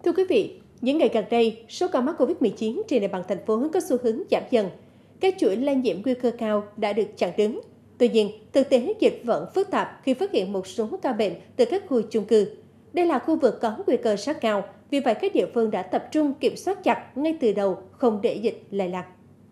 Thưa quý vị, những ngày gần đây, số ca mắc Covid-19 trên địa bàn thành phố có xu hướng giảm dần. Các chuỗi lây nhiễm nguy cơ cao đã được chặn đứng. Tuy nhiên, thực tế dịch vẫn phức tạp khi phát hiện một số ca bệnh từ các khu chung cư. Đây là khu vực có nguy cơ rất cao, vì vậy các địa phương đã tập trung kiểm soát chặt ngay từ đầu, không để dịch lây lan.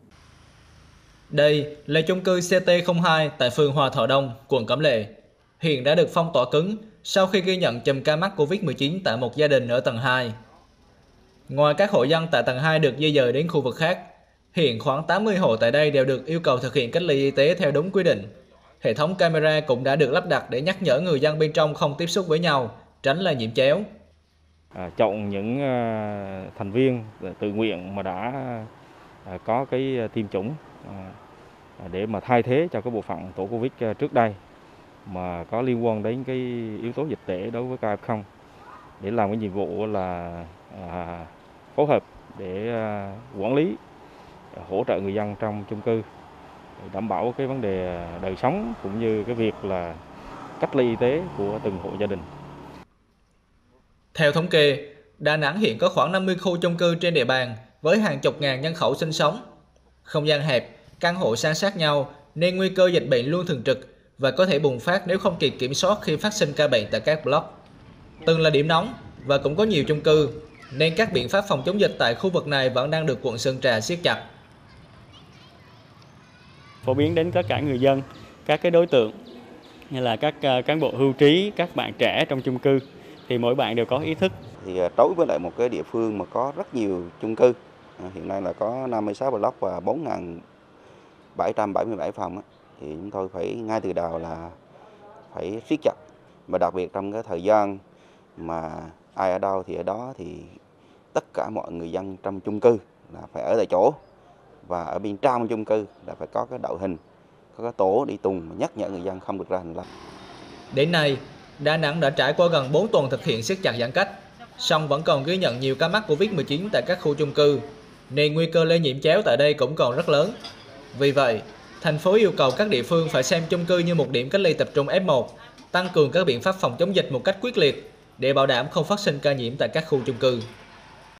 Đây là chung cư CT02 tại phường Hòa Thọ Đông, quận Cẩm Lệ. Hiện đã được phong tỏa cứng sau khi ghi nhận chùm ca mắc Covid-19 tại một gia đình ở tầng 2. Ngoài các hộ dân tại tầng 2 được di dời đến khu vực khác, hiện khoảng 80 hộ tại đây đều được yêu cầu thực hiện cách ly y tế theo đúng quy định. Hệ thống camera cũng đã được lắp đặt để nhắc nhở người dân bên trong không tiếp xúc với nhau, tránh lây nhiễm chéo. Chọn những thành viên tự nguyện mà đã có cái tiêm chủng để mà thay thế cho cái bộ phận tổ Covid trước đây mà có liên quan đến cái yếu tố dịch tễ đối với ca F0, để làm cái nhiệm vụ là phối hợp để quản lý, hỗ trợ người dân trong chung cư, đảm bảo cái vấn đề đời sống cũng như cái việc là cách ly y tế của từng hộ gia đình. Theo thống kê, Đà Nẵng hiện có khoảng 50 khu chung cư trên địa bàn với hàng chục ngàn nhân khẩu sinh sống. Không gian hẹp, căn hộ san sát nhau nên nguy cơ dịch bệnh luôn thường trực và có thể bùng phát nếu không kịp kiểm soát khi phát sinh ca bệnh tại các block. Từng là điểm nóng và cũng có nhiều chung cư, nên các biện pháp phòng chống dịch tại khu vực này vẫn đang được quận Sơn Trà siết chặt. Phổ biến đến tất cả người dân, các cái đối tượng như là các cán bộ hưu trí, các bạn trẻ trong chung cư thì mỗi bạn đều có ý thức. Thì đối với lại một cái địa phương mà có rất nhiều chung cư, hiện nay là có 56 block và 4.777 phòng, thì chúng tôi phải ngay từ đầu là phải siết chặt, và đặc biệt trong cái thời gian mà ai ở đâu thì ở đó, thì tất cả mọi người dân trong chung cư là phải ở tại chỗ, và ở bên trong chung cư là phải có cái đội hình, có cái tổ đi tuần nhắc nhở người dân không được ra hành lang. Đến nay, Đà Nẵng đã trải qua gần 4 tuần thực hiện siết chặt giãn cách, song vẫn còn ghi nhận nhiều ca mắc Covid-19 tại các khu chung cư, nên nguy cơ lây nhiễm chéo tại đây cũng còn rất lớn. Vì vậy, thành phố yêu cầu các địa phương phải xem chung cư như một điểm cách ly tập trung F1, tăng cường các biện pháp phòng chống dịch một cách quyết liệt để bảo đảm không phát sinh ca nhiễm tại các khu chung cư.